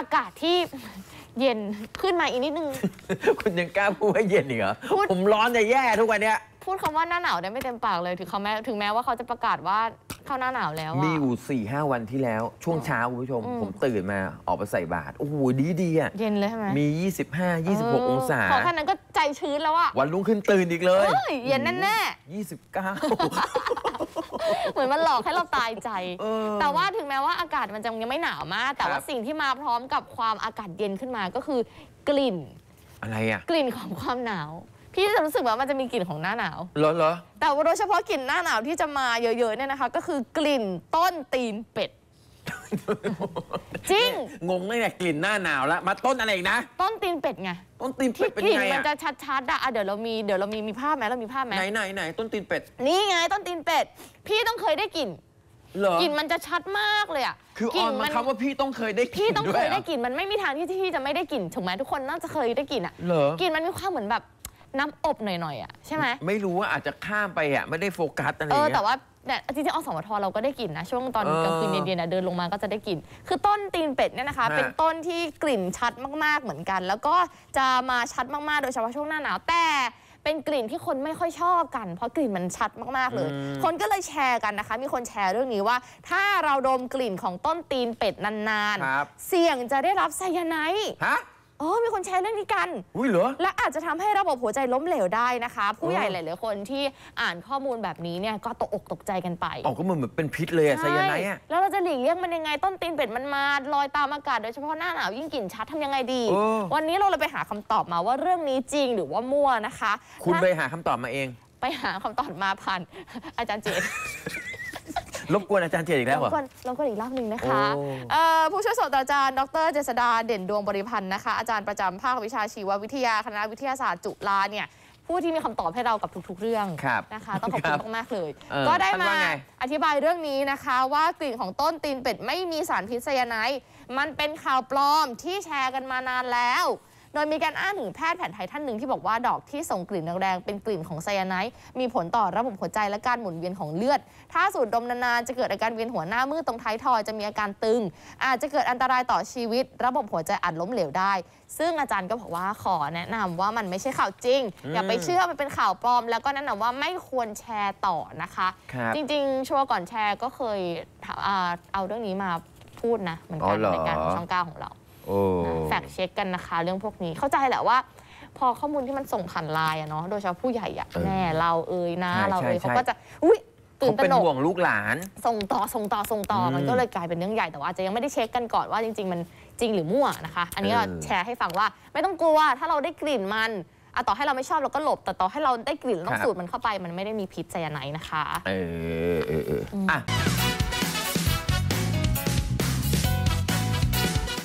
ากาศที่เย็นขึ้นมาอีกนิดนึงคุณยังกล้าพูดว่าเย็นอีกเหรอผมร้อนจะแย่ทุกวันเนี้ยพูดคำว่าหน้าหนาวได้ไม่เต็มปากเลยถึงแม้ว่าเขาจะประกาศว่าเข้าหน้าหนาวแล้วมีอยู่4-5 วันที่แล้วช่วงเช้าคุณผู้ชมผมตื่นมาออกไปใส่บาตรโอ้โหดีอ่ะเย็นเลยใช่ไหมมี25-26 องศาขอแค่นั้นก็ใจชื้นแล้วอะวันรุ่งขึ้นตื่นอีกเลยเย็นแน่ 29 เหมือนมันหลอกให้เราตายใจแต่ว่าถึงแม้ว่าอากาศมันจะยังไม่หนาวมากแต่ว่าสิ่งที่มาพร้อมกับความอากาศเย็นขึ้นมาก็คือกลิ่นอะไรอะกลิ่นของความหนาวพี่จะรู้สึกว่ามันจะมีกลิ่นของหน้าหนาวเหรอแต่ว่าโดยเฉพาะกลิ่นหน้าหนาวที่จะมาเยอะๆเนี่ยนะคะก็คือกลิ่นต้นตีนเป็ดจริงงงเลยเนี่ยกลิ่นหน้าหนาวแล้วมาต้นอะไรอีกนะต้นตีนเป็ดไงต้นตีนเป็ดเป็นไงกลิ่นมันจะชัดๆอะเดี๋ยวเรามีภาพไหมเรามีภาพไหมไหนต้นตีนเป็ดนี่ไงต้นตีนเป็ดพี่ต้องเคยได้กลิ่นกลิ่นมันจะชัดมากเลยอะคือออนมาคำว่าพี่ต้องเคยได้กลิ่นพี่ต้องเคยได้กลิ่นมันไม่มีทางที่พี่จะไม่ได้กลิ่นถูกไหมทุกคนน่าจะเคยได้กลิ่นอะกลิ่นมันมีความเหมือนแบบน้ำอบหน่อยๆอ่ะใช่ไหมไม่รู้ว่าอาจจะข้ามไปอ่ะไม่ได้โฟกัสอะไรอย่างเงี้ยแต่ว่าเนี่ยจริงๆอสมทเราก็ได้กลิ่นนะช่วงตอนกลางคืนเย็นๆเดินลงมาก็จะได้กลิ่นคือต้นตีนเป็ดเนี่ยนะคะเป็นต้นที่กลิ่นชัดมากๆเหมือนกันแล้วก็จะมาชัดมากๆโดยเฉพาะช่วงหน้าหนาวแต่เป็นกลิ่นที่คนไม่ค่อยชอบกันเพราะกลิ่นมันชัดมากๆเลยคนก็เลยแชร์กันนะคะมีคนแชร์เรื่องนี้ว่าถ้าเราดมกลิ่นของต้นตีนเป็ดนานๆเสี่ยงจะได้รับไซยาไนด์มีคนแชร์เรื่องนี้กันเหรอและอาจจะทำให้ระบบหัวใจล้มเหลวได้นะคะผู้ใหญ่หลายๆคนที่อ่านข้อมูลแบบนี้เนี่ยก็ตกอกตกใจกันไปก็เหมือนเป็นพิษเลยอะไซยาไนด์อะแล้วเราจะหลีกเลี่ยงมันยังไงต้นตีนเป็ดมันมาลอยตามอากาศโดยเฉพาะหน้าหนาวยิ่งกลิ่นชัดทำยังไงดีวันนี้เราเลยไปหาคำตอบมาว่าเรื่องนี้จริงหรือว่ามั่วนะคะคุณไปหาคำตอบมาเองไปหาคำตอบมาผ่านอาจารย์เจตรบกวนอาจารย์เจตอีกแล้วเหรอรบกวนอีกรอบหนึ่งนะคะผู้ช่วยศาสตราจารย์ดร.เจษฎาเด่นดวงบริพันธ์นะคะอาจารย์ประจำภาควิชาชีววิทยาคณะวิทยาศาสตร์จุฬาเนี่ยผู้ที่มีคำตอบให้เรากับทุกๆเรื่องนะคะต้องขอบคุณมากๆเลยก็ได้มาอธิบายเรื่องนี้นะคะว่ากลิ่นของต้นตีนเป็ดไม่มีสารพิษไซยาไนด์มันเป็นข่าวปลอมที่แชร์กันมานานแล้วโดยมีการอ้างถึงแพทย์แผนไทยท่านหนึ่งที่บอกว่าดอกที่ส่งกลิ่นแรงๆเป็นกลิ่นของไซยาไนด์มีผลต่อระบบหัวใจและการหมุนเวียนของเลือดถ้าสูดดมนานๆจะเกิดอาการเวียนหัวหน้ามืดตรงท้ายทอยจะมีอาการตึงอาจจะเกิดอันตรายต่อชีวิตระบบหัวใจอาจล้มเหลวได้ซึ่งอาจารย์ก็บอกว่าขอแนะนำว่ามันไม่ใช่ข่าวจริงอย่าไปเชื่อมันเป็นข่าวปลอมแล้วก็แนะนำว่าไม่ควรแชร์ต่อนะคะจริงๆชัวร์ก่อนแชร์ก็เคยเอาเรื่องนี้มาพูดนะเหมือนกันในการช่อง9ของเราแฟกเช็คกันนะคะเรื่องพวกนี้เข้าใจแหละว่าพอข้อมูลที่มันส่งผ่านไลน์เนาะโดยเฉพาะผู้ใหญ่แม่เรานะเราเขาก็จะตื่นตระหนกห่วงลูกหลานส่งต่อมันก็เลยกลายเป็นเรื่องใหญ่แต่ว่าอาจจะยังไม่ได้เช็คกันก่อนว่าจริงๆมันจริงหรือมั่วนะคะอันนี้เราแชร์ให้ฟังว่าไม่ต้องกลัวถ้าเราได้กลิ่นมันต่อให้เราไม่ชอบเราก็หลบแต่ต่อให้เราได้กลิ่นต้องสูดมันเข้าไปมันไม่ได้มีพิษไซยาไนด์นะคะ